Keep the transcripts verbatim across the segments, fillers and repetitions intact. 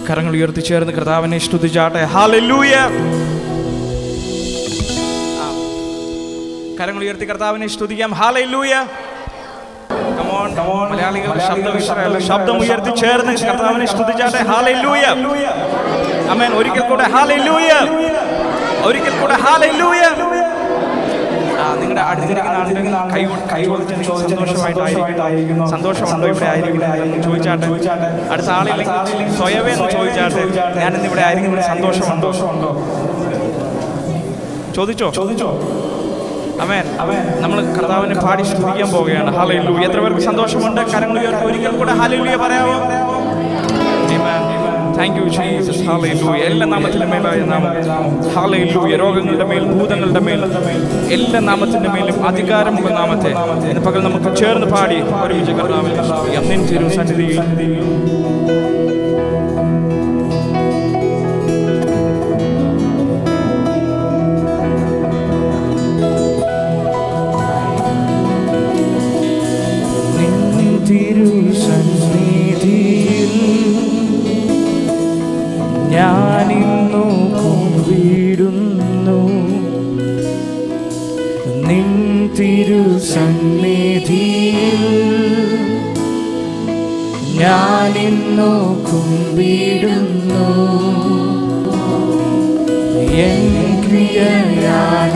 കരങ്ങൾ ഉയർത്തി ചേർന്ന് കർത്താവിനെ സ്തുതിച്ചാട്ടെ. ഹല്ലേലൂയ. കരങ്ങൾ ഉയർത്തി കർത്താവിനെ സ്തുതിക്കാം. ഹല്ലേലൂയ. മലയാളികൾ ശബ്ദം ഉയർത്തി ചേർന്ന് കർത്താവിനെ സ്തുതിച്ചാട്ടെ. ഹല്ലേലൂയ. ആമേൻ. ഒരിക്കൽ കൂടെ ഹല്ലേലൂയ. ഒരിക്കൽ കൂടെ ഹല്ലേലൂയ. നിങ്ങളുടെ അടുത്തിരിക്കുന്ന ആളുകൾ കൈ കൈ സന്തോഷമായിട്ടായിരിക്കും. സന്തോഷമുണ്ടോ ഇവിടെ ആയിരിക്കും ചോദിച്ചാട്ടെ. അടുത്ത ആളില്ലെങ്കിൽ സ്വയമേ എന്ന് ചോദിച്ചാട്ടെ. ഞാനിന്ന് ഇവിടെ ആയിരിക്കും. സന്തോഷമുണ്ടോ? ചോദിച്ചോ ചോദിച്ചോ ആമേൻ. നമ്മൾ കർത്താവിനെ പാടി സ്തുതിക്കാൻ പോവുകയാണ്. ഹല്ലേലൂയ. എത്ര പേർക്ക് സന്തോഷമുണ്ട്? കരങ്ങൾ ഉയർത്തി ഒരിക്കൽ കൂടെ ഹല്ലേലൂയ പറയാമോ? Thank you Jesus. ഹല്ലേലൂയ. എല്ലാ നാമത്തിൻ്റെ മേലായ നാമം. ഹല്ലേലൂയ. രോഗങ്ങളുടെ മേൽ, ഭൂതങ്ങളുടെ മേൽ, എല്ലാ നാമത്തിൻ്റെ മേലും അധികാരമുള്ള നാമത്തെ ഇന്ന് പകൽ നമുക്ക് ചേർന്ന് പാടി ഒരുമിച്ച് കർത്താവിനെ സ്തുതിക്കാം. നിൻ തിരുസന്നിധിയിൽ ഞാനിന്നു കുമ്പിടുന്നു. നിൻ തിരുസന്നിധിയിൽ ഞാനിന്നു കുമ്പിടുന്നു. എൻ ക്രിയയാൽ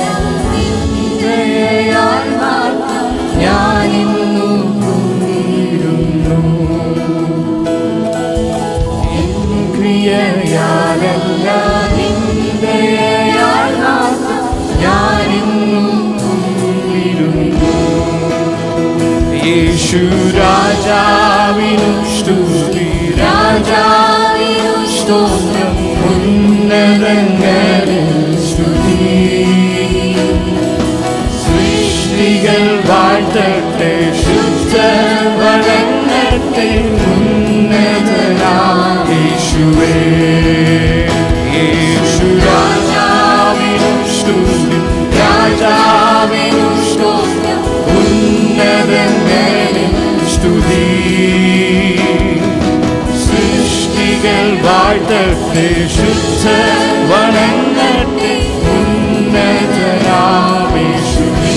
ഞാനിന്നു കുമ്പിടുന്നു. ക്രിയയാലല്ല നിന്ദയാൽ ഞാനിന്നു കുമ്പിടുന്നു. യേശു രാജാവിനു സ്തുതി, രാജാവിനു സ്തോത്രം, ഉന്നതങ്ങളിൽ സ്തുതി. സൃഷ്ടികൾ വാഴ്ത്തട്ടെ, ശുദ്ധർ വണങ്ങട്ടെ, ഉന്നതനായ യേശുവേ. യേശു രാജാവിനു സ്തുതി, രാജാവിനു സ്തോത്രം, ഉന്നതങ്ങളിൽ സ്തുതി. സൃഷ്ടികൾ വാഴ്ത്തട്ടെ, ശുദ്ധർ വണങ്ങട്ടെ, ഉന്നതനായ യേശുവേ.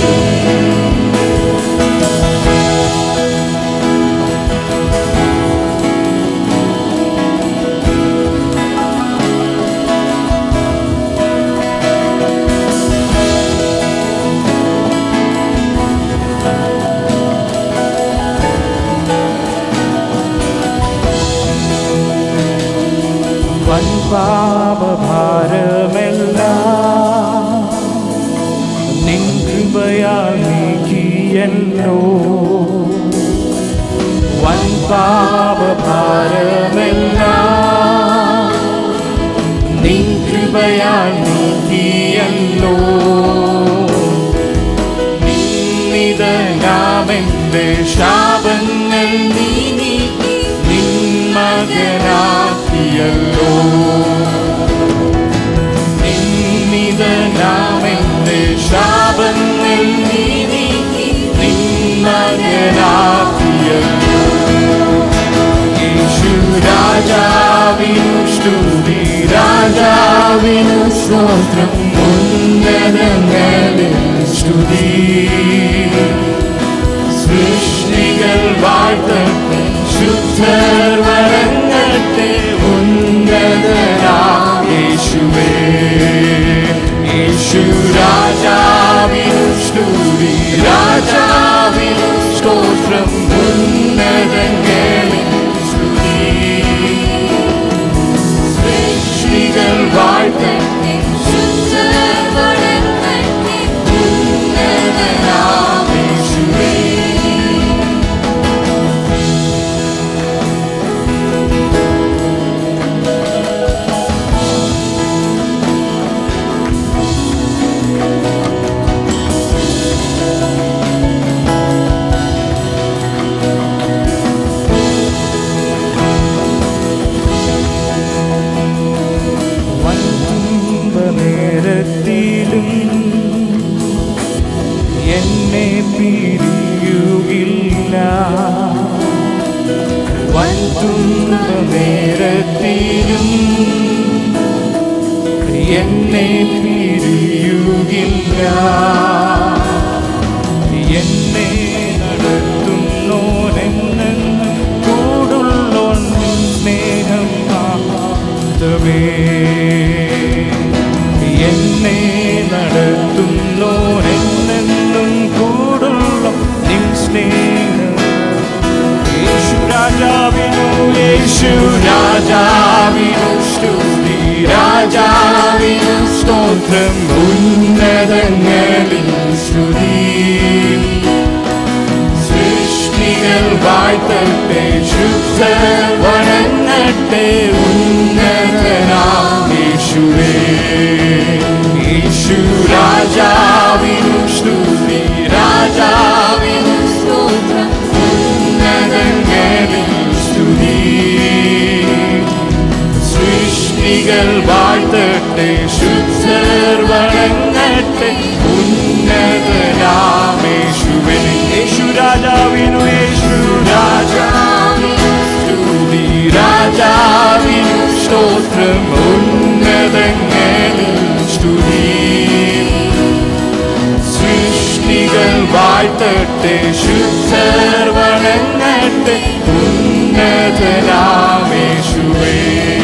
പാപഭാരമെല്ലാം നിൻ കൃപയാൽ നീക്കിയല്ലോ. വൻ പാപഭാരമെല്ലാം നിൻ കൃപയാൽ നീക്കിയല്ലോ. നിന്നിതനാമെന്റെ ശാപങ്ങൾ നീ നീക്കി നിൻ മകനാക്കിയല്ലോ. നിന്നിതനാമെന്റെ ശാപങ്ങൾ നീ നീക്കി നിൻ മകനാക്കിയല്ലോ. യേശു രാജാവിനു സ്തുതി, രാജാവിനു സ്തോത്രം, ഉന്നതങ്ങളിൽ സ്തുതി. സൃഷ്ടികൾ വാഴ്ത്തട്ടെ, ശുദ്ധർ വണങ്ങട്ടെ, ഉന്നതനായ യേശുവേ. യേശു രാജാവിനു സ്തുതി, രാജാവിനു സ്തോത്രം, ഉന്നതങ്ങളിൽ സ്തുതി. സൃഷ്ടികൾ വാഴ്ത്തട്ടെ, ശുദ്ധർ വണങ്ങട്ടെ, ഉന്നതനായ യേശുവേ. നേരത്തിലും എന്നെ പിരിയുകില്ല. വൻതുമ്പ നേരത്തിൽ എന്നെ പിരിയുകില്ല. എന്നെ നടത്തുന്നോനെന്ന് കൂടുള്ളോൻ സ്നേഹം മാത്രമേ. എന്നെ നടത്തുന്നോനെന്നും കൂടുള്ള നിൻ സ്നേഹം. യേശു രാജാവിനു യേശു രാജാവിനു സ്തുതി, രാജാവിനു സ്തോത്രം, ഉന്നതങ്ങളിൽ സ്തുതി. സൃഷ്ടികൾ വാഴ്ത്തട്ടെ, ശുദ്ധർ വണങ്ങട്ടെ, ഉന്നതനാം യേശുവേ. യേശു രാജാവിനു സ്തുതി, രാജാവിനു സ്തോത്രം, ഉന്നതങ്ങളിൽ സ്തുതി. സൃഷ്ടികൾ വാഴ്ത്തട്ടെ, ശുദ്ധർ വണങ്ങട്ടെ, ഉന്നതനാം യേശുവേ. യേശു രാജാവിനു യേശു രാജാവിനു സ്തുതി, രാജാവിനു സ്തോത്രം, ഉന്നതങ്ങളിൽ സ്തുതി. സൃഷ്ടികൾ വാഴ്ത്തട്ടെ, ശുദ്ധർ വണങ്ങട്ടെ, ഉന്നതനാം യേശുവേ.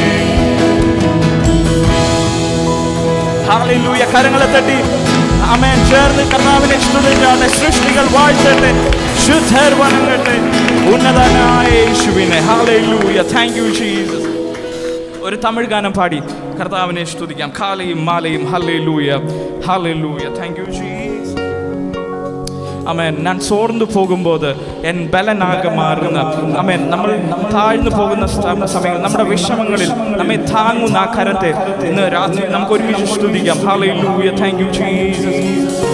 ഹല്ലേലൂയ. കരങ്ങളെ തട്ടി ആമേൻ ചേർന്ന് കർത്താവിനെ സ്തുതിച്ചാട്ടെ. സൃഷ്ടികൾ വാഴ്ത്തട്ടെ, ശുദ്ധർ വണങ്ങട്ടെ, ഉന്നതനായ യേശുവിനെ. ഹല്ലേലൂയ. Thank you Jesus. ഒരു തമിഴ് ഗാനം പാടി കർത്താവിനെ സ്തുതിക്കാം. കാലയും മാലയും. Hallelujah, hallelujah. Thank you Jesus. Amen. ഞാൻ സോർന്നു പോകുമ്പോൾ എൻ ബലനാകെ മാറുന്ന ആമേൻ നമ്മൾ താഴ്ന്നു പോകുന്ന സമയങ്ങൾ, നമ്മുടെ വിഷമങ്ങളിൽ നമ്മെ താങ്ങുന്ന ആ കരത്തെ ഇന്ന് രാത്രി നമുക്ക് ഒരുമിച്ച് സ്തുതിക്കാം. ഹല്ലേലൂയ. Thank you Jesus.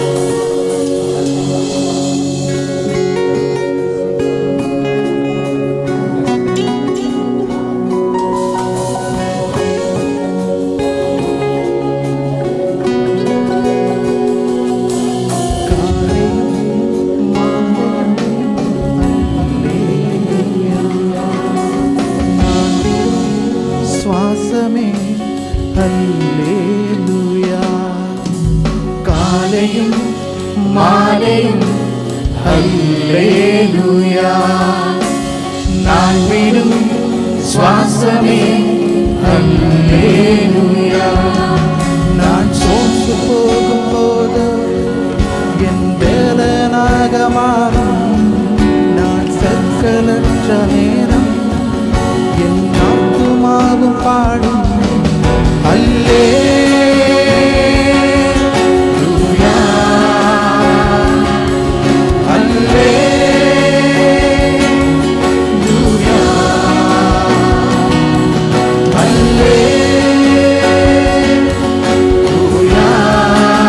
കാലയും മാലയും ഹല്ലേലൂയ. ഞാൻ വിടും ശ്വാസമേ ഹല്ലേലൂയ. ഞാൻ സോർന്നു പോകുമ്പോൾ എൻ ബലനാകെ മാറും. ഞാൻ സകലറ്റ നേരം എൻ ആത്മാവും പാടും ഹല്ലേലൂയ, ഹല്ലേലൂയ, ഹല്ലേലൂയ.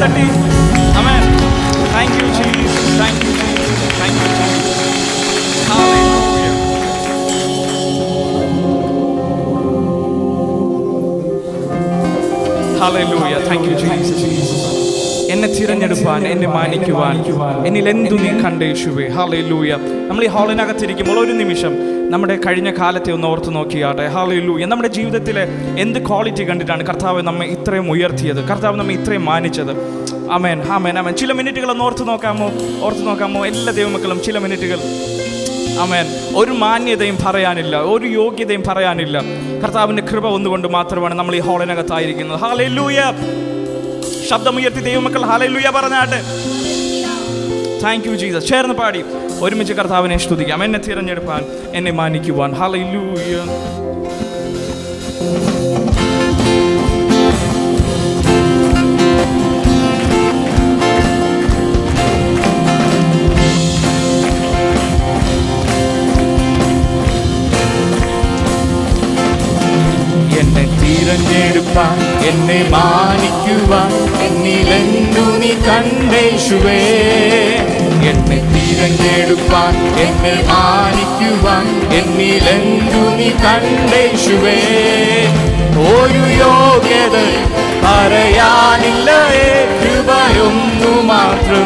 കൈത്തട്ടി. Amen. Thank you Jesus, thank you Jesus, thank you Jesus. Hallelujah. Hallelujah. Thank you Jesus. എന്നെ തിരഞ്ഞെടുപ്പാൻ, എന്നെ മാനിക്കുവാൻ, എന്നിൽ എന്തു നീ കണ്ട യേശുവേ. ഹല്ലേലൂയ. നമ്മൾ ഈ ഹാളിനകത്തിരിക്കുമ്പോൾ ഒരു നിമിഷം നമ്മുടെ കഴിഞ്ഞ കാലത്തെ ഒന്ന് ഓർത്ത് നോക്കിയാട്ടെ. ഹല്ലേലൂയ. നമ്മുടെ ജീവിതത്തിലെ എന്ത് ക്വാളിറ്റി കണ്ടിട്ടാണ് കർത്താവ് നമ്മെ ഇത്രയും ഉയർത്തിയത്, കർത്താവ് നമ്മെ ഇത്രയും മാനിച്ചത്. ആമേൻ, ആമേൻ, ആമേൻ. ചില മിനിറ്റുകൾ ഒന്ന് ഓർത്ത് നോക്കാമോ? ഓർത്ത് നോക്കാമോ എല്ലാ ദൈവമക്കളും? ചില മിനിറ്റുകൾ. ആമേൻ. ഒരു മാന്യതയും പറയാനില്ല, ഒരു യോഗ്യതയും പറയാനില്ല. കർത്താവിൻ്റെ കൃപ ഒന്നുകൊണ്ട് മാത്രമാണ് നമ്മൾ ഈ ഹാളിനകത്തായിരിക്കുന്നത്. ഹല്ലേലൂയ. ശബ്ദമുയർത്തി ദൈവമക്കൾ ഹല്ലേലൂയ പറഞ്ഞാട്ടെ. Thank you Jesus. ചേർന്ന് പാടി ഒരുമിച്ച് കർത്താവിനെ സ്തുതിക്കാം. എന്നെ തിരഞ്ഞെടുപ്പാൻ, എന്നെ മാനിക്കുവാൻ. ഹല്ലേലൂയ. എന്നെ തിരഞ്ഞെടുപ്പാൻ, എന്നെ മാനിക്കുവാൻ, എന്നിലെന്തു നീ കണ്ടേശുവേ. എന്നെ തിരഞ്ഞെടുപ്പാൻ, എന്നെ മാനിക്കുവാൻ, എന്നിലെന്തു നീ കണ്ടേശുവേ. ഒരു യോഗ്യതയും പറയാനില്ല, കൃപയൊന്നു മാത്രം.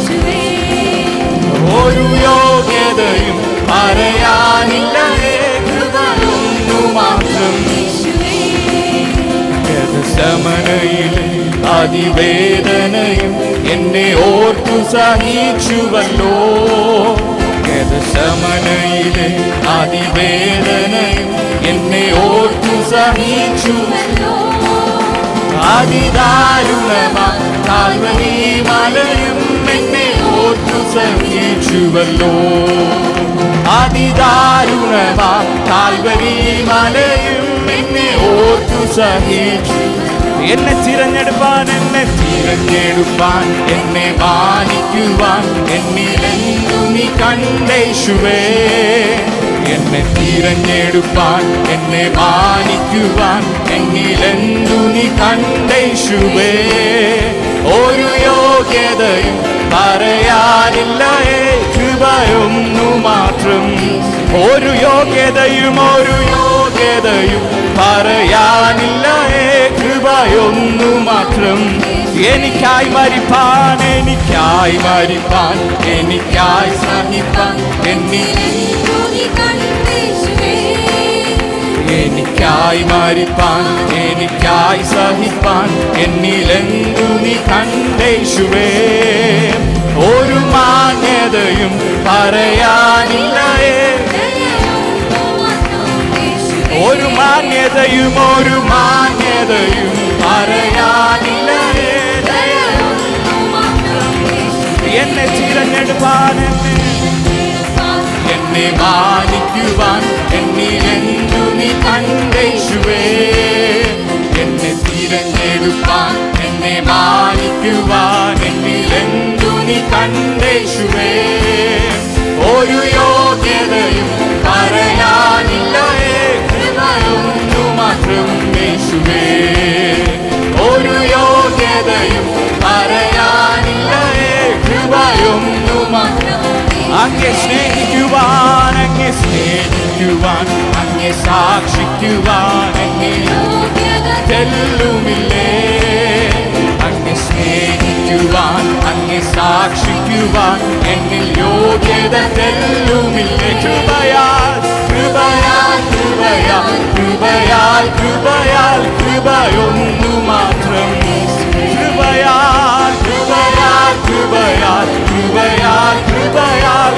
ഒരു യോഗ്യതയും പറയാനില്ല, കൃപയൊന്നു മാത്രം. സമനയിലെ അതിവേദനയും എന്നെ ഓർത്തു സഹിച്ചുവല്ലോ. സമനയിലെ അതിവേദനയും എന്നെ ഓർത്തു സഹിച്ചുവല്ലോ. അതിദാരുണമാ കാൽവരി മലയും എന്നെ ഓർത്തു സഹിച്ചുവല്ലോ. അതിദാരുണമാ കാൽവരി മലയും എന്നെ ഓർത്തു സഹിച്ചു. എന്നെ തിരഞ്ഞെടുപ്പാൻ, എന്നെ തിരഞ്ഞെടുപ്പാൻ, എന്നെ മാനിക്കുവാൻ, എന്നിലെന്തു നീ കണ്ടേശുവേ. എന്നെ തിരഞ്ഞെടുപ്പാൻ, എന്നെ മാനിക്കുവാൻ, എന്നിലെന്തു നീ കണ്ടേശുവേ. ഒരു യോഗ്യതയും പറയാനില്ല, കൃപയൊന്നു മാത്രം. ഒരു യോഗ്യതയും ഒരു യോഗ്യതയും പറയാനില്ല, കൃപയൊന്നു മാത്രം. എനിക്കായി മരിപ്പാൻ, എനിക്കായി മരിപ്പാൻ, എനിക്കായി സഹിപ്പാൻ, എന്നിലെന്തു നീ കണ്ടേശുവേ. എനിക്കായി മരിപ്പാൻ, എനിക്കായി സഹിപ്പാൻ, എന്നിലെന്തു നീ കണ്ടേശുവേ. ഒരു മാന്യതയും പറയാനില്ല, ഒരു മാന്യതയും ഒരു മാന്യതയും പറയാനില്ല. എന്നെ തിരഞ്ഞെടുപ്പാൻ, എന്നെ എന്നെ മാനിക്കുവാൻ, എന്നിലെന്തു നീ കണ്ടേശുവേ. എന്നെ തിരഞ്ഞെടുപ്പാൻ, എന്നെ മാനിക്കുവാൻ, എന്നിലെന്തു നീ കണ്ടേശുവേ. ഒരു യോഗ്യതയും പറയാനില്ല, കൃപയൊന്നു മാത്രം യേശുവേ. ഒരു യോഗ്യതയും പറയാനില്ല, കൃപയൊന്നു മാത്രം. അങ്ങേ സ്നേഹിക്കുവാൻ, അങ്ങേ സ്നേഹിക്കുവാൻ, അങ്ങേ സാക്ഷിക്കുവാൻ എന്നിൽ തെല്ലുമില്ലേ. അങ്ങേ സ്നേഹിക്കുവാൻ, അങ്ങേ സാക്ഷിക്കുവാൻ എന്നിൽ യോഗ്യത തെല്ലുമില്ലേ. കൃപയാൽ കൃപയാൽ കൃപയാൽ കൃപയാൽ കൃപയാൽ കൃപയൊന്നു മാത്രം. കൃപയാൽ കൃപയാൽ കൃപയാൽ കൃപയാൽ കൃപയാൽ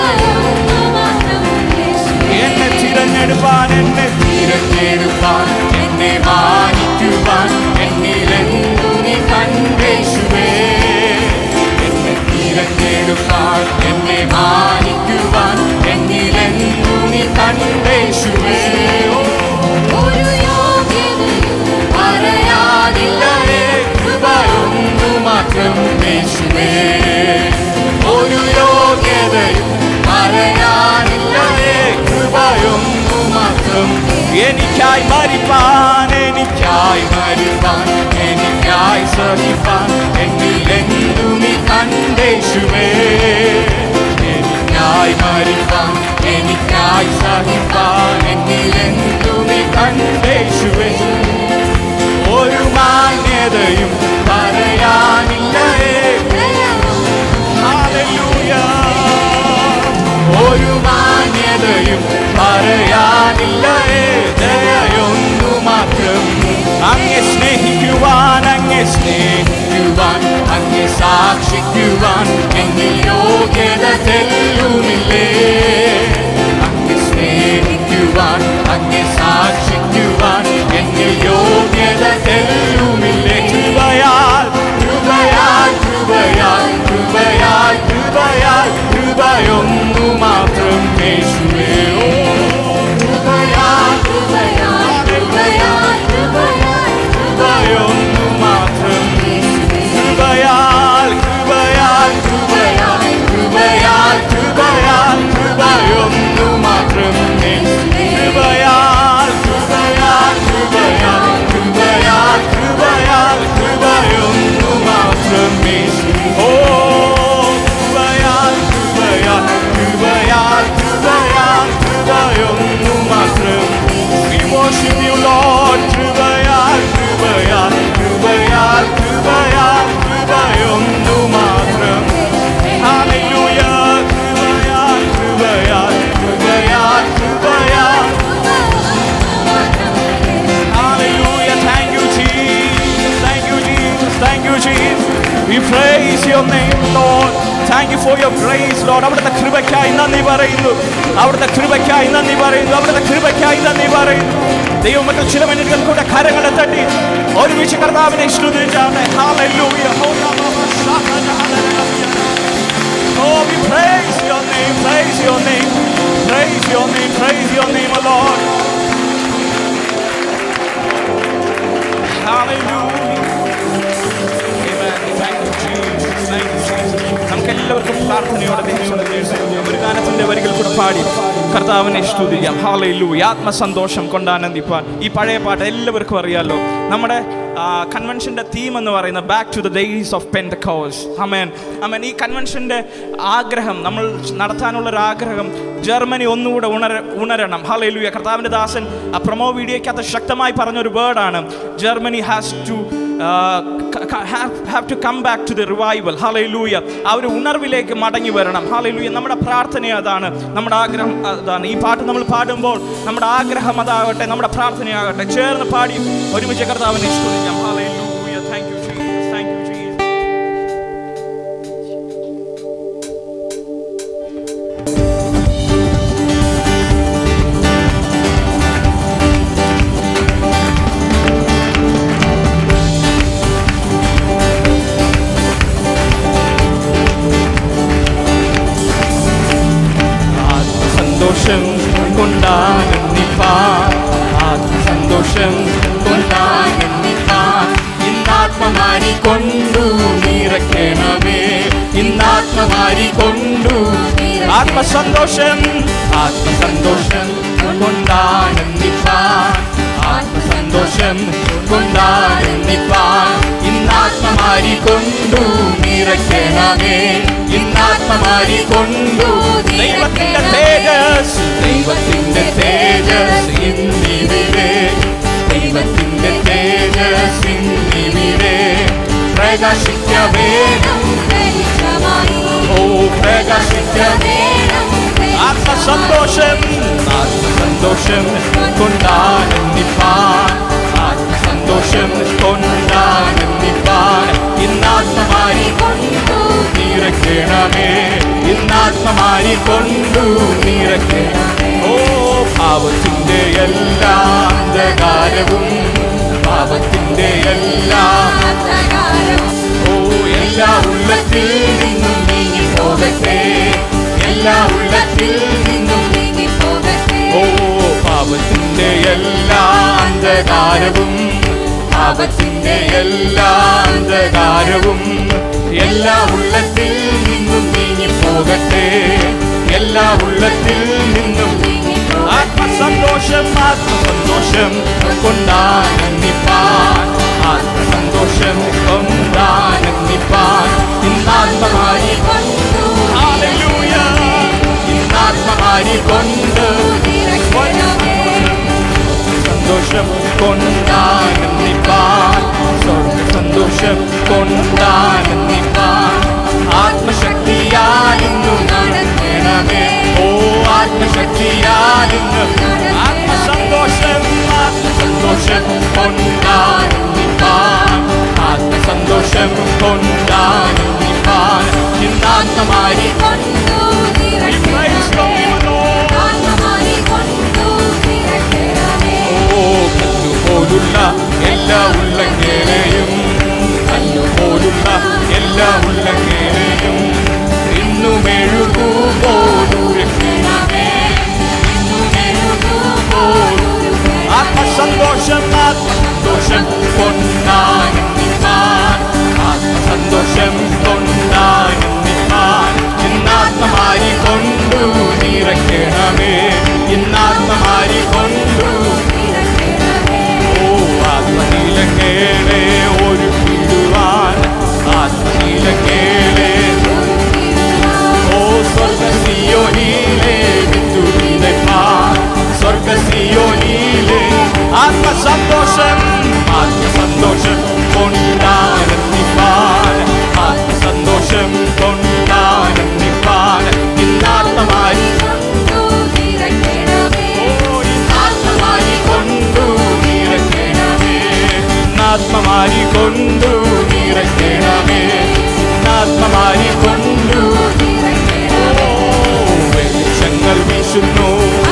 എന്നെ തിരഞ്ഞെടുപ്പാൻ, എന്നെ തിരഞ്ഞെടുപ്പാൻ, എന്നെ മാനിക്കുവാൻ, എന്നിലെന്തു നീ കണ്ടേശുവേ. എന്നെ തിരഞ്ഞെടുപ്പാൻ, എന്നെ മാനിക്കുവാൻ, എന്നിലെന്തു നീ കണ്ടേശുവേ. ഒരു യോഗ്യതയും പറയാനില്ല, കൃപയൊന്നു മാത്രം യേശുവേ. ഒരു യോഗ്യതയും പറയാനില്ല, കൃപയൊന്നു മാത്രം. എനിക്കായി മരിപ്പാൻ, എനിക്കായി മരിപ്പാൻ, എനിക്കായി സഹിപ്പാൻ, എന്നെ യേശുവേ എനിക്കായി മരിപ്പാൻ എനിക്കായി സഹിപ്പാൻ എന്നിലെന്തു നീ കണ്ടേശുവേ ഒരു മാന്യതയും പറയാനില്ലേ ഹല്ലേലൂയ ഒരു മാന്യതയും പറയാനില്ലേ ദയൊന്നു മാത്രം അങ്ങേ സ്നേഹിക്കുവാൻ അങ്ങേ സ്നേഹിക്കുവാൻ അങ്ങേ സാക്ഷിക്കുവാൻ എന്നിൽ യോഗ്യത തെല്ലുമില്ലേ അങ്ങേ സ്നേഹിക്കുവാൻ അങ്ങേ സാക്ഷിക്കുവാൻ എന്നിൽ യോഗ്യത തെല്ലുമില്ലേ കൃപയാൽ കൃപയാൽ കൃപയാൽ കൃപയാൽ കൃപയാൽ കൃപയൊന്നു മാത്രം യേശുവേ കൃപയാൽ കൃപയാൽ കൃപയാൽ കൃപയാൽ കൃപയൊന്നു മാത്രം കൃപയാൽ കൃപയാൽ കൃപയാൽ കൃപയാൽ കൃപയാൽ കൃപയൊന്നു മാത്രം കൃപയാൽ കൃപയാൽ കൃപയാൽ കൃപയാൽ കൃപയാൽ കൃപയൊന്നു മാത്രം ഓ കൃപയാൽ കൃപയാൽ കൃപയാൽ കൃപയാൽ കൃപയൊന്നു മാത്രം We worship you Lord കൃപയാൽ കൃപയാൽ കൃപയാൽ കൃപയാൽ കൃപയൊന്നു മാത്രം Hallelujah കൃപയാൽ കൃപയാൽ കൃപയാൽ കൃപയാൽ Hallelujah thank you Jesus thank you Jesus thank you Jesus We praise your name Lord Thank you for your grace Lord അവിടുത്തെ കൃപയ്ക്കായി നന്ദി പറയുന്നു അവിടുത്തെ കൃപയ്ക്കായി നന്ദി പറയുന്നു അവിടുത്തെ കൃപയ്ക്കായി നന്ദി പറയുന്നു ദൈവമക്കൾ ചില മിനിറ്റുകൾ കൂടെ കരങ്ങളെ തട്ടി ഒരുമിച്ച് കർത്താവിനെ സ്തുതിച്ചാട്ടെ Hallelujah Oh we praise your name praise your name praise your name praise your name O Lord Hallelujah Amen thank you Jesus thank you Jesus നമുക്ക് എല്ലാവർക്കും പ്രാർത്ഥനയോടെ ഒരു ഗാനത്തിന്റെ വരികൾ കൂടെ പാടി കർത്താവിനെ സ്തുതിക്കാം ഹല്ലേലൂയ ആത്മസന്തോഷം കൊണ്ടാനന്ദിപ്പാൻ ഈ പഴയ പാട്ട് എല്ലാവർക്കും അറിയാലോ നമ്മുടെ കൺവെൻഷൻ്റെ തീം എന്ന് പറയുന്നത് back to the days of Pentecost amen amen ഈ കൺവെൻഷൻ്റെ ആഗ്രഹം നമ്മൾ നടത്താനുള്ളൊരു ആഗ്രഹം ജർമ്മനി ഒന്നുകൂടെ ഉണര ഉണരണം ഹല്ലേലൂയ കർത്താവിൻ്റെ ദാസൻ ആ പ്രൊമോ വീഡിയോയ്ക്കകത്ത് ശക്തമായി പറഞ്ഞൊരു വേർഡാണ് Germany has to have to come back to the revival hallelujah ആ ഒരു ഉണർവിലേക്ക് മടങ്ങി വരണം ഹല്ലേലൂയ നമ്മുടെ പ്രാർത്ഥന അതാണ് നമ്മുടെ ആഗ്രഹം അതാണ് ഈ പാട്ട് നമ്മൾ പാടുമ്പോൾ നമ്മുടെ ആഗ്രഹം അതാകട്ടെ നമ്മുടെ പ്രാർത്ഥനയാകട്ടെ ചേർന്ന് പാടി ഒരുമിച്ച് കർത്താവിനെ സ്തുതിക്കാം hallelujah thank you Jesus thank you Jesus സന്തോഷം കൊണ്ടാനന്ദിപ്പാൻ ആത്മസന്തോഷം കൊണ്ടാനന്ദിപ്പാൻ ഇന്നാത്മമാരി കൊണ്ടു നിറയ്ക്കണമേ ഇന്നാത്മമാരി കൊണ്ടു ആത്മസന്തോഷം ആത്മസന്തോഷം കൊണ്ടാനന്ദിപ്പാൻ ആത്മസന്തോഷം കൊണ്ടാനന്ദിപ്പാൻ ഇന്നാത്മമാരി കൊണ്ടു നിറയ്ക്കണമേ ഇന്നാത്മമാരി കൊണ്ടു ദൈവത്തിന്റെ തേജസ് ദൈവത്തിന്റെ തേജസ് ഇന്നിവിടെ ദൈവത്തിന്റെ തേജസ് ഇന്നിവിടെ പ്രകാശിക്കവേണം ഓ പ്രകാശിക്കവേണം ആത്മസന്തോഷം ആത്മസന്തോഷം കൊണ്ടാനന്ദിപ്പാൻ ആത്മസന്തോഷം കൊണ്ടാനന്ദിപ്പാൻ ഇന്നാത്മമാരി കൊണ്ടു നിറയ്ക്കണമേ ഇന്നാത്മമാരി കൊണ്ടു നിറയ്ക്കണമേ ഓ പാപത്തിന്റെ എല്ലാ അന്ധകാരവും പാപത്തിന്റെ എല്ലാ ഓ എല്ലാ ഉള്ളത്തിൽ നിന്നും നീങ്ങി പോകട്ടെ എല്ലാ ഉള്ളത്തിൽ നിന്നും നീങ്ങി പോകട്ടെ ഓ പാപത്തിന്റെ എല്ലാ അന്ധകാരവും പാപത്തിന്റെ എല്ലാ അന്ധകാരവും എല്ലാ ഉള്ളത്തിൽ നിന്നും നീങ്ങി പോകട്ടെ എല്ലാ ഉള്ളത്തിൽ നിന്നും ആത്മസന്തോഷം ആത്മസന്തോഷം കൊണ്ടാനന്ദിപ്പാൻ ആത്മസന്തോഷം കൊണ്ടാനന്ദിപ്പാൻ ഇന്നാത്മമാരി ആത്മസന്തോഷം കൊണ്ടാനന്ദിപ്പാൻ, ആത്മസന്തോഷം കൊണ്ടാനന്ദിപ്പാൻ ഇന്നാത്മമാരി കൊണ്ടു ഓ കല്ലുപോലുള്ള എല്ലാ ഉള്ളങ്കേരെയും, കല്ലുപോലുള്ള എല്ലാ ഉള്ളങ്കേരെയും ഇന്നും എഴുതുപോലുരക്കണമേ, ആത്മസന്തോഷം ആത്മസന്തോഷം കൊണ്ടാനന്ദിപ്പാൻ, ആത്മസന്തോഷം കൊണ്ടാനന്ദിപ്പാൻ ഇന്നാത്മമാരി കൊണ്ടു നിറയ്ക്കണമേ, ഇന്നാത്മമാരി കൊണ്ടു ഓ ആത്മനീലങ്ങേളെ ഒരുക്കിടുവാൻ, ആത്മനീലങ്ങേളെ ഓ സ്വർഗസിയോനിലെ വിത്തുവിതയ്പ്പാൻ, സ്വർഗസിയോനിലെ ആത്മസന്തോഷം ആത്മസന്തോഷം കൊണ്ടാനന്ദിപ്പാൻ, ആത്മസന്തോഷം കൊണ്ടാനന്ദിപ്പാൻ ഇന്നാത്മമാരി ഓ ഇന്നാത്മമാരി കൊണ്ടു നിറയ്ക്കണമേ, ഇന്നാത്മമാരി കൊണ്ടു നിറയ്ക്കണമേ, ഇന്നാത്മമാരി കൊണ്ടു ഓ വെളിച്ചങ്ങൾ വീശുന്നു,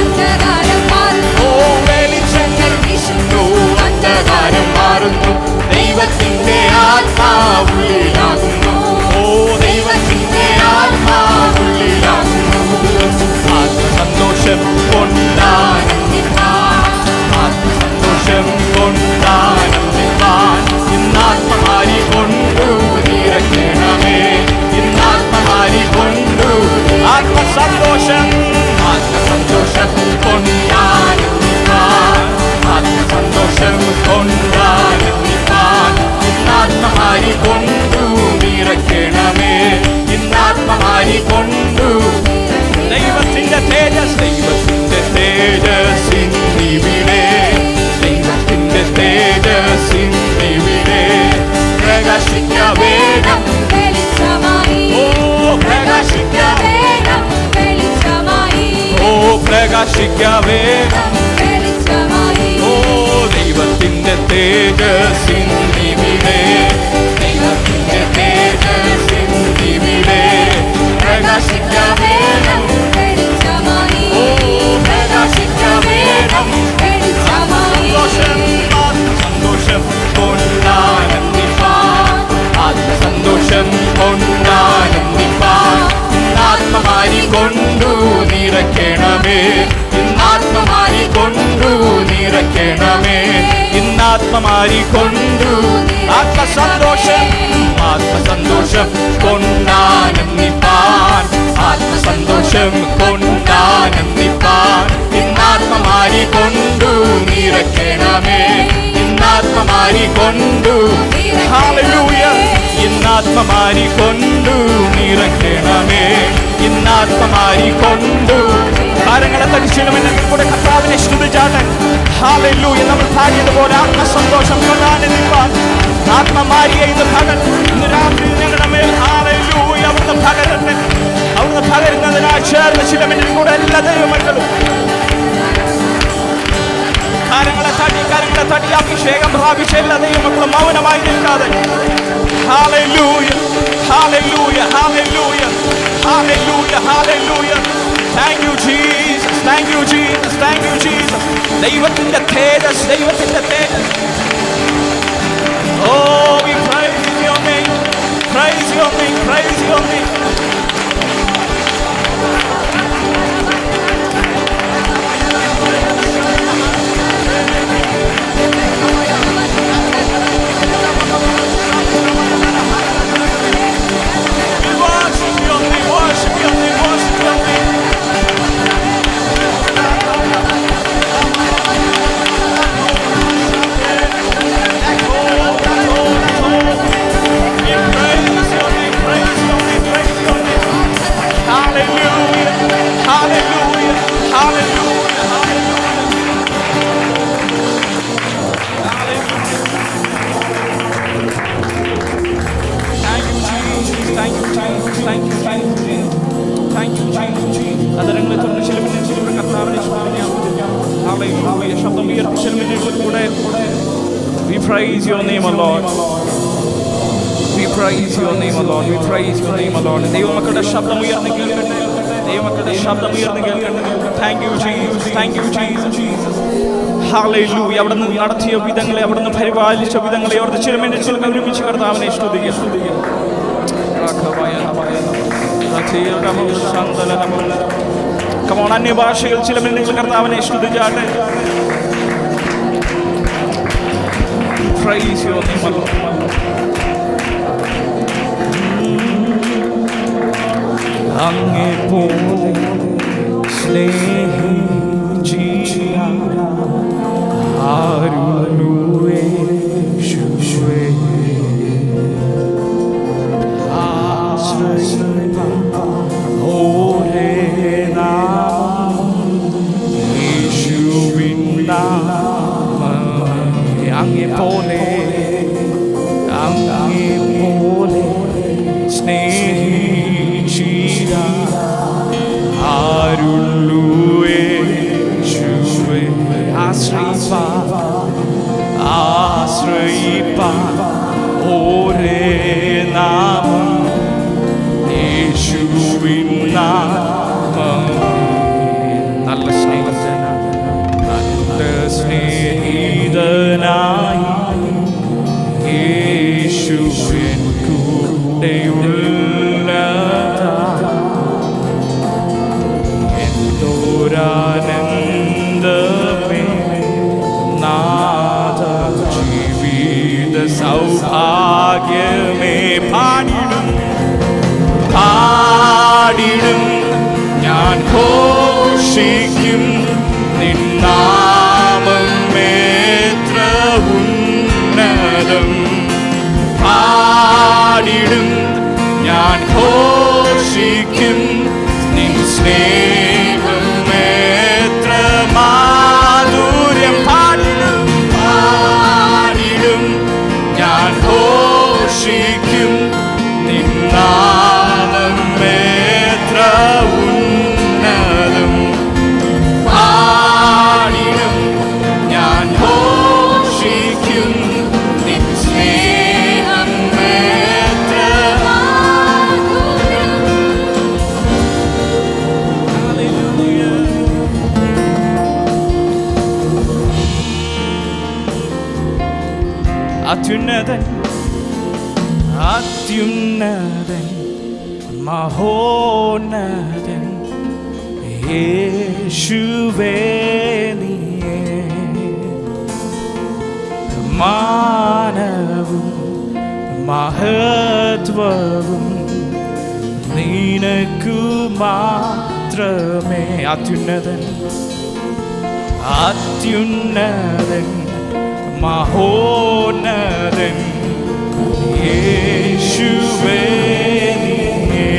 ഓ വെളിച്ചങ്ങൾ വീശുന്നു, അന്ധകാരം മാറുന്നു, ദൈവത്തിന്റെ ആത്മാവുള്ളിലാകുന്നു, ഓ ദൈവത്തിന്റെ ആത്മാവുള്ളിലാകുന്നു, ആത്മസന്തോഷം കൊണ്ടാനന്ദിപ്പാൻ, ആത്മസന്തോഷം കൊണ്ടാനന്ദിപ്പാൻ ഇന്നാത്മമാരി കൊണ്ടു നിറയ്ക്കണമേ, ഇന്നാത്മമാരി കൊണ്ടു ആത്മസന്തോഷം ആത്മസന്തോഷം കൊണ്ടാനന്ദിപ്പാൻ, ആത്മസന്തോഷം കൊണ്ടാനന്ദിപ്പാൻ ഇന്നാത്മമാരി കൊണ്ടു നിറയ്ക്കണമേ, ഇന്നാത്മമാരി കൊണ്ടു ദൈവത്തിന്റെ തേജസ് ദൈവത്തിന്റെ തേജസ്സിവിടെ, ദൈവത്തിന്റെ തേജസ്സിവിടെ പ്രകാശിക്ക വേഗം ഓ പ്രകാശിക്ക ഓ പ്രകാശിക്ക വേഗം ഓ ദൈവത്തിന്റെ തേജസ്സിവിടെ, ദൈവത്തിന്റെ തേജസ്സിവിടെ പ്രകാശിക്ക വേഗം ഓ പ്രകാശിക്ക വേഗം ആത്മസന്തോഷം ആത്മസന്തോഷം കൊണ്ടാനന്ദിപ്പാൻ, ആത്മസന്തോഷം കൊണ്ടാനന്ദിപ്പാൻ ഇന്നാത്മമാരി കൊണ്ടു നിറയ്ക്കണമേ, ഇന്നാത്മമാരി കൊണ്ടു നിറയ്ക്കണമേ, ഇന്നാത്മമാരി കൊണ്ടു ആത്മസന്തോഷം ആത്മസന്തോഷം കൊണ്ടാനന്ദിപ്പാൻ, ആത്മസന്തോഷം കൊണ്ടാനന്ദിപ്പാൻ ഇന്നാത്മമാരി കൊണ്ടു നിറയ്ക്കണമേ, ഇന്നാത്മമാരി കൊണ്ടു ഹല്ലേലൂയ ഇന്നാത്മമാരി കൊണ്ടു നിറയ്ക്കണമേ, ഇന്നാത്മമാരി കൊണ്ടു കാര്യങ്ങളെ തടിച്ചിടുമെന്ന് കൂടെ കർത്താവിനെ സ്തുതിച്ചാട്ടെ. ഹല്ലേലൂയ നമ്മൾ പാടിയതുപോലെ ആത്മസന്തോഷം കൊണ്ടാനന്ദിപ്പാൻ ആത്മമാരിയെ ഇന്ന് പകൽ ഇന്ന് രാത്രി ഞങ്ങളുടെ മേൽ ഹല്ലേലൂയ അവിടുന്ന് പകരട്ടെ, അവിടുന്ന് പകരുന്നതിനായി ചേർന്ന് ചിലമിന്റെ കൂടെ എല്ലാ ദൈവമക്കളും കാര്യങ്ങളെ തടി കാര്യങ്ങളെ തടി അഭിഷേകം പ്രാപിച്ച എല്ലാ ദൈവമക്കളും മൗനമായി നിൽക്കാതെ hallelujah hallelujah hallelujah hallelujah hallelujah Thank you Jesus, thank you Jesus, thank you Jesus. ദൈവത്തിന്റെ തേജസ് ദൈവത്തിന്റെ തേജസ് Oh, we praise your name, praise your name, praise your name. We worship your name, worship your name, worship your name. your name, O Lord. We praise your name, O Lord. We praise your name, O Lord. ദൈവമക്കളുടെ ശബ്ദം ഉയർന്നു കേൾക്കട്ടെ. ദൈവമക്കളുടെ ശബ്ദം ഉയർന്നു കേൾക്കട്ടെ. Thank you, Jesus. Thank you, Jesus. Hallelujah. അവിടുന്ന് നടത്തിയ വിധങ്ങളെ, അവിടുന്ന് പരിപാലിച്ച വിധങ്ങളെ ഓർത്ത് ചിലമിന്റെ ചിലങ്ങൾ ഒരുമിച്ച് കർത്താവിനെ സ്തുതിക്കുക. Come on, അന്യഭാഷകൾ ചിലമിന്റെ കർത്താവിനെ സ്തുതിച്ചാട്ടെ. Praise your name, O Lord. അങ്ങേ പോലെ സ്നേഹിച്ചിടാൻ ആരുള്ളൂ യേശുവേ. ആശ്രയിപ്പാൻ ഒരേ നാമം യേശുവിൻ നാമമേ. അങ്ങേ പോലെ അങ്ങേ പോലെ സ്നേഹിച്ചിടാൻ ആരുള്ളൂ യേശുവേ. ആശ്രയിപ്പാൻ ആശ്രയിപ്പാൻ ഒരേ നാമം യേശുവിൻ നാമമേ. നല്ല സ്നേഹിതനായി നല്ല സ്നേഹിതനായി യേശുവിൻ കൂടെയുള്ളതാ എന്തോരാനന്ദമേ നാഥ ജീവിത സൗഭാഗ്യമേ. പാടിടും പാടിടും ഞാൻ ഘോഷിക്കും നിൻ നാമം എത്ര ഉന്നതം. പാടിടും ഞാൻ ഘോഷിക്കും നിൻ സ്നേഹം എത്ര മാധുര്യം. പാടിടും പാടിടും ഞാൻ ഘോഷിക്കും നിൻ നാമം എത്ര ഉന്നതം. പാടിടും ഞാൻ ഘോഷിക്കും നിൻ സ്നേഹം എത്ര മാധുര്യം. Hallelujah. അത്യുന്നതൻ അത്യുന്നതൻ മഹോന്നതൻ യേശുവേ നീയേ. മാനവും മഹത്വവും നിനക്കു മാത്രമേ. അത്യുന്നതൻ അത്യുന്നതൻ മഹോന്നതൻ യേശുവേ നീയേ.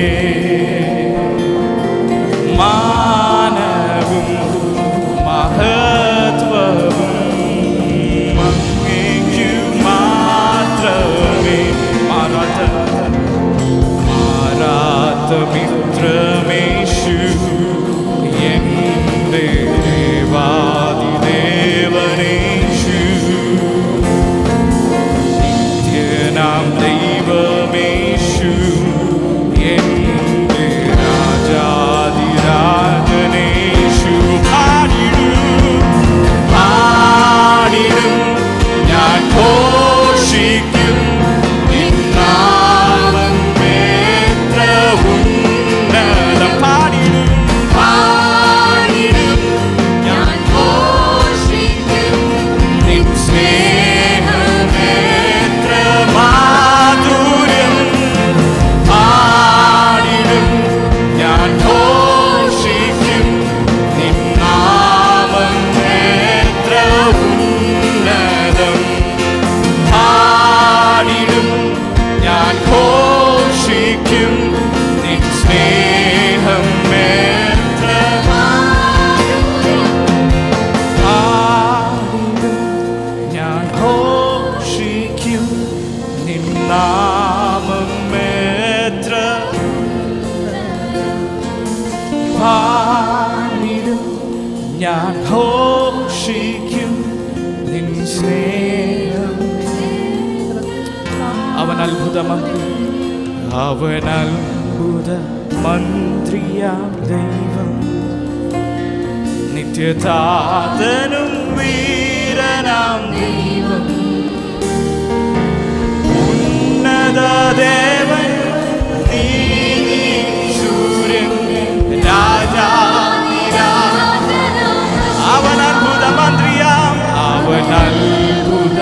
മാനവും മഹത്വവും അങ്ങേക്കു മാത്രമേ. മാറാത്ത മാറാത്ത മിത്രമേശു എന്റെ ദേവാദിദേവനേശു. നിത്യനാം ദൈവമേശു എന്റെ രാജാതിരാജനേശു. പാടിടും പാടിടും ഞാൻ ഘോഷിക്കും നിൻ നാമം എത്ര ഉന്നതം. പാടിടും പാടിടും ഞാൻ ഘോഷിക്കും നിൻ സ്നേഹം എത്ര മാധുര്യം. പാടിടും ഞാൻ ഘോഷിക്കും നിൻ നാമം എത്ര ഉന്നതം. പാടിടും അവൻ അത്ഭുത മന്ത്രി, അവൻ അത്ഭുത മന്ത്രിയാം ദൈവം, നിത്യതാതനും വീരനാം ദൈവം, ഉന്നത ദേവൻ, നീതി സൂര്യൻ, രാജാധിരാജൻ. അവൻ അത്ഭുത മന്ത്രിയാം, അവൻ അത്ഭുത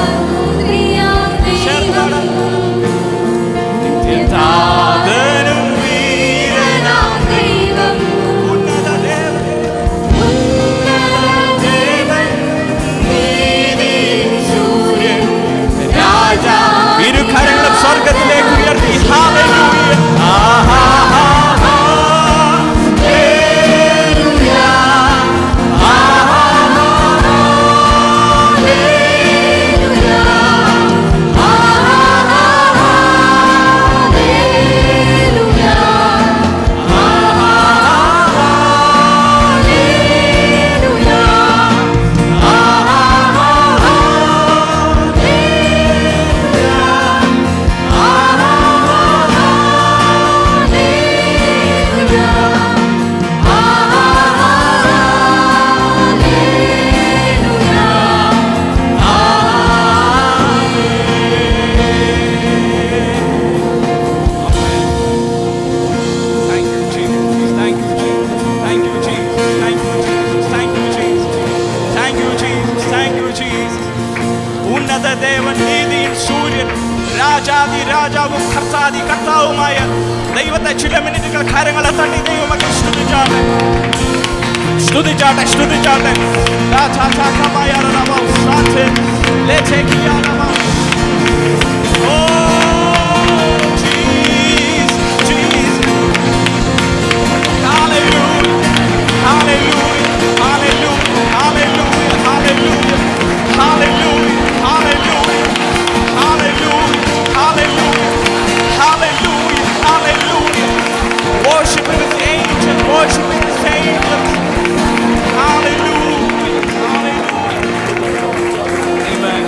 നിത്യതാതനും വീരനാം ദൈവം, ഉന്നത ദേവൻ, നീതി സൂര്യൻ, രാജാ. ഇരു കരങ്ങളും സ്വർഗത്തിലേക്ക് ഉയർത്തി ഹല്ലേലൂയ, ആഹാ രാജാവും കർത്താതി കർത്താവുമായ ദൈവത്തെ ചില മിനിറ്റുകൾ കരങ്ങളെ തട്ടി ദൈവമക്കൾ സ്തുതിച്ചാട്ടെ, സ്തുതിച്ചാട്ടെ, സ്തുതിച്ചാട്ടെ. Worshiping His angels, worshiping His angels. Hallelujah, hallelujah. Amen.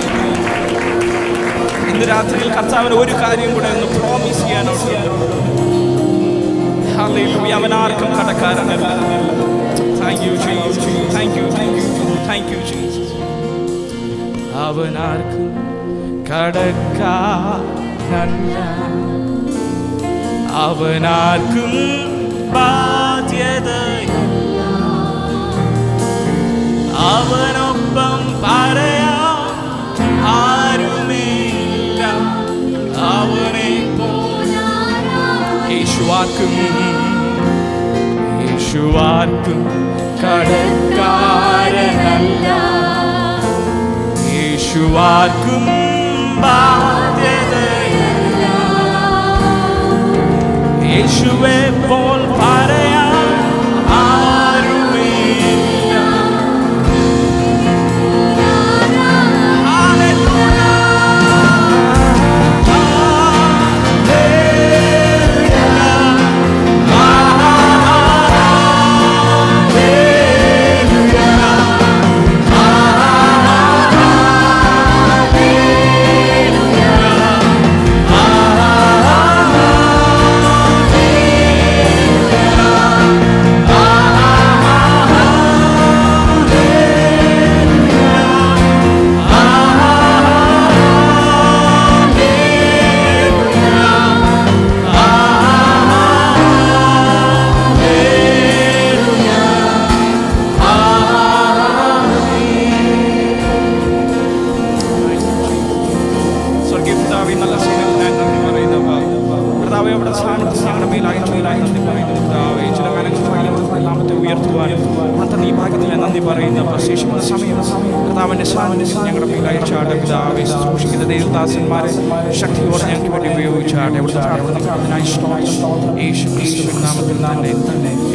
ഇന്ന് രാത്രിയിൽ കർത്താവിന് ഒരു കാര്യം കൂടെ ഒന്ന് പ്രോമിസ് ചെയ്യാനുണ്ട്. Hallelujah. അവൻ ആർക്കും കടക്കാരനല്ല. Thank you Jesus. Thank you, thank you, thank you Jesus. അവൻ ആർക്കും കടക്കാരനല്ല, അവനാർക്കും ബാധ്യതയില്ല, അവനൊപ്പം പറയാൻ ആരുമില്ല, അവനെ യേശുവാർക്കും യേശുവാർക്കും കടക്കാരനല്ല, യേശുവാർക്കും ബാധ്യതയില്ല, യേശുവെ പോൽ പറയാൻ ആരുമില്ല. ശക്തിയോടെ ഞങ്ങൾക്ക് വേണ്ടി ഉപയോഗിച്ചാട്ടെ. യേശു ക്രിസ്തുവിൻ നാമത്തിൽ തന്നെ